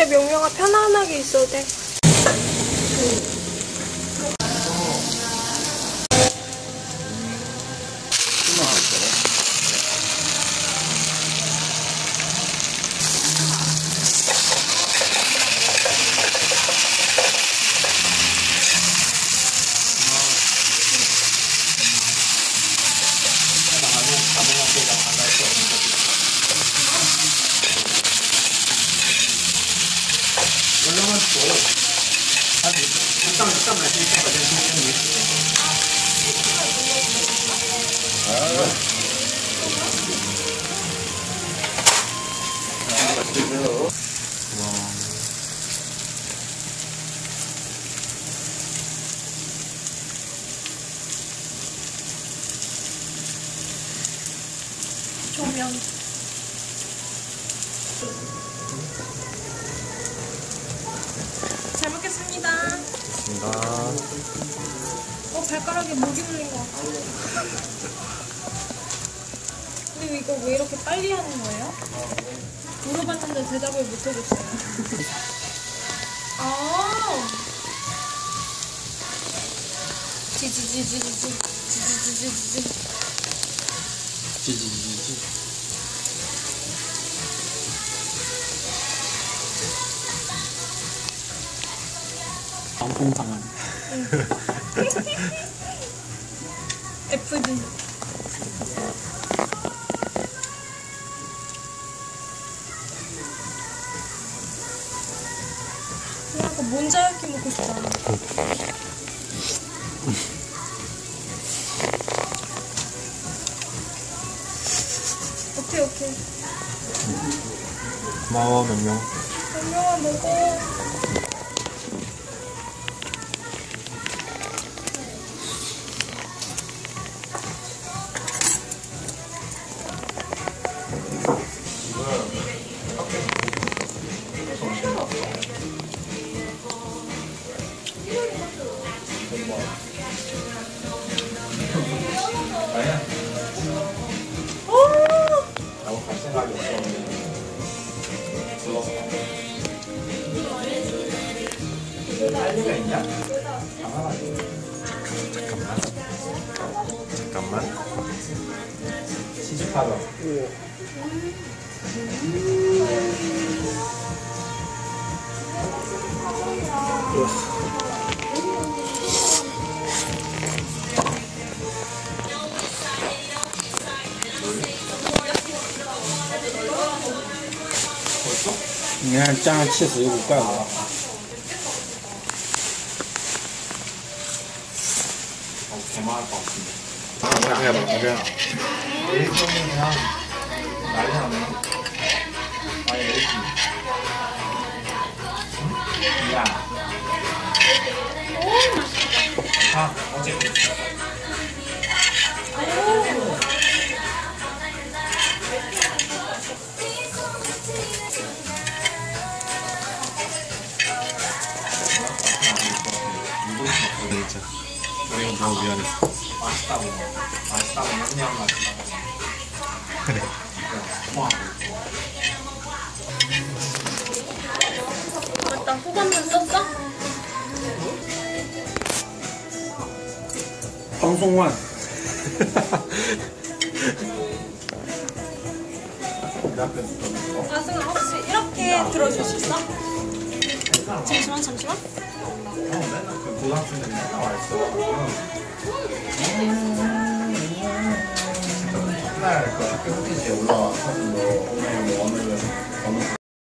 진짜 명령아 편안하게 있어도 돼. 조명. 잘 먹겠습니다. 발가락에 모기 물린 것 같아. 근데 이거 왜 이렇게 빨리 하는 거예요? 물어봤는데 대답을 못 해줬어요. 아. 지지지지지지. 방풍상한. FD. 약간 몬자야키 먹고 싶다. 오케이. 고마워 명명. 명명아 먹어. 할리가 있냐? 잠깐만. 시집하자. 你看这样气死有股怪味。 개망할 것 같은데. 그래. 일본이랑 난리 나네. 아니, LG. 야. 아, 어제 진짜. 너무 미안했어. 맛있다고 그냥 맛있다고. 그래. 와. 맞다. 후반만 썼어? 방송만. 아승아 혹시 이렇게 들어줄 수 있어? 잠시만. 맨날 그 고등학생들이 맨날 와 있어. 맨날 그 학교 홈페이지에 올라와 사진도 오늘